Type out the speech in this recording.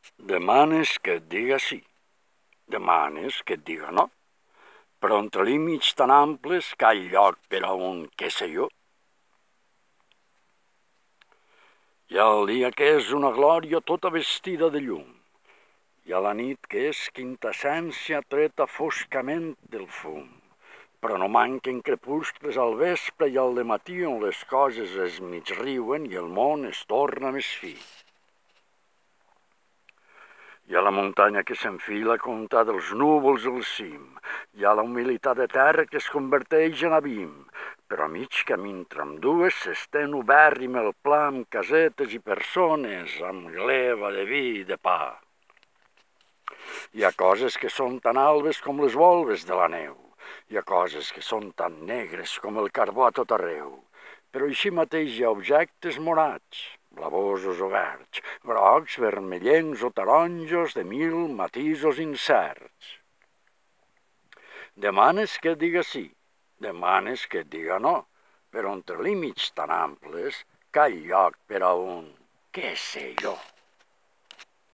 Demanes que et diga sí, demanes que et diga no, però entre límits tan amples que hi ha lloc per a un què sé jo. Hi ha el dia que és una glòria tota vestida de llum, hi ha la nit que és quintessència treta foscament del fum, però no manquen crepuscles al vespre i al dematí on les coses es mig riuen i el món es torna més fi. Hi ha la muntanya que s'enfila a comptar dels núvols al cim, hi ha la humilitat de terra que es converteix en abim, però a mig camí entre ambdues s'estén obert el pla amb casetes i persones, amb gleva de vi i de pa. Hi ha coses que són tan albes com les volves de la neu, hi ha coses que són tan negres com el carbó a tot arreu, però així mateix hi ha objectes morats, blavosos o verds, grocs, vermellencs o taronjos de mil matisos incerts. Demanes que et diga sí, demanes que et diga no, però entre límits tan amples que hi ha lloc per a un què sé jo.